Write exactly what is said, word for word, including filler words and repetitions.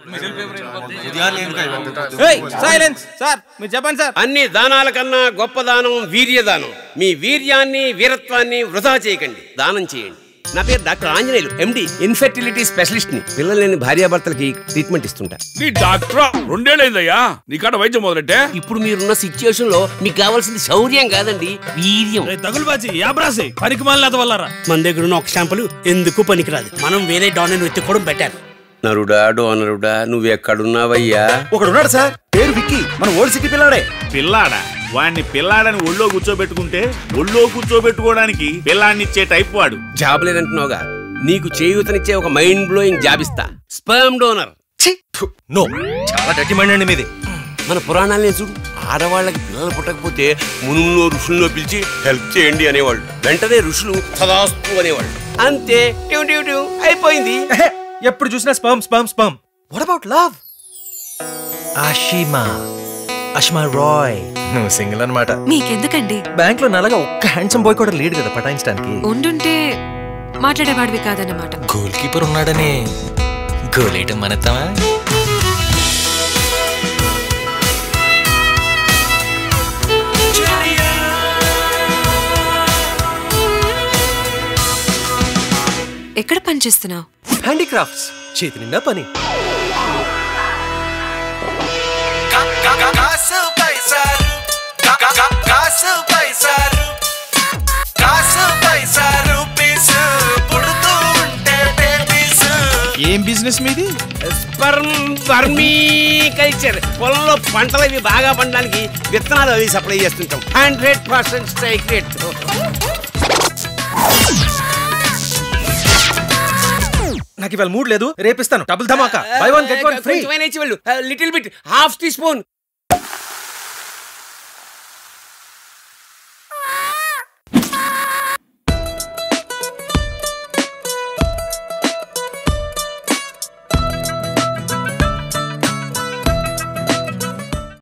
Silence sir, మీరు చెప్పండి sir. అన్ని దానాల కన్నా గొప్ప దానం వీర్యదానం. మీ వీర్యాన్ని వీరత్వాన్ని వృధా చేయకండి, దానం చేయండి. నా పేరు doctor Anjaneyulu, MD, infertility specialist ని. పిల్లలు లేని భార్యాభర్తలకి ట్రీట్మెంట్ ఇస్తుంటా. నీ డాక్టర్ రెండేళ్ళైందయ్యా నీ కాడ వైద్యం మొదలెట్టే. ఇప్పుడు మీరున్న సిచ్యువేషన్ లో మీకు కావాల్సింది శౌర్యం కాదండి, వీర్యం. తగులుబాజీ యాబ్రాసి పరికమాల వల్లరా. మన దగ్గర ఉన్న ఒక శాంపుల్ ఎందుకు పనికిరాదు. మనం వేరే డాన్ వెతుక్కోవడం బెటర్. నరుడా డోనరుడా, నువ్వెక్కడున్నావయ్యా? ఒకడున్నాడు సార్, పేరు విక్కీ, మన ఓల్డ్ సిటీ పిల్లాడే. పిల్లాడా? వాడిని పిల్లాడని ఒళ్ళో కూర్చోబెట్టుకుంటే ఒళ్ళో కూర్చోబెట్టుకోవడానికి పిల్లాడినిచ్చే టైప్ వాడు. జాబ్ లేదంటున్నావుగా, నీకు చేయూతనిచ్చే ఒక మైండ్ బ్లోయింగ్ జాబ్ ఇస్తా. Sperm donor. నో, చాలా డర్టీ మైండ్ అండి మీది. మన పురాణాలనే చూడు, ఆడవాళ్ళకి పిల్లలు పుట్టకపోతే మునుల్లో ఋషుల్లో పిలిచి హెల్ప్ చేయండి అనేవాళ్ళు. వెంటనే ఋషులు సదాస్తు అనేవాళ్ళు. అంతే, ట్యూ ట్యూ ట్యూ అయిపోయింది. ఎప్పుడు చూసినా sperm sperm sperm. What about love? Ashima Ashma Roy, నువ్వు సింగిల్ అన్నమాట. మీకెందుకండి? బ్యాంక్ లో నల్లగా ఒక్క హ్యాండ్సమ్ బాయ్ కూడా లేడు కదా పటాయించడానికి. ఉండుంటే మాట్లాడేవాడివి కాదన్నమాట. గోల్ కీపర్ ఉన్నాడని గోలేయటం మనతామా? ఎక్కడ పని చేస్తున్నావు? హ్యాండీక్రాఫ్ట్స్, చేతి నిండా పని. ఏం బిజినెస్ మీది? Sperm vermiculture. పొలంలో పంటలు అవి బాగా పండడానికి విత్తనాలు అవి సప్లై చేస్తుంటాం. Hundred percent strike rate. నాకు ఇవాళ మూడ్ లేదు, రేపిస్తాను. Double dhamaka, buy one get one free. Little bit, half tea spoon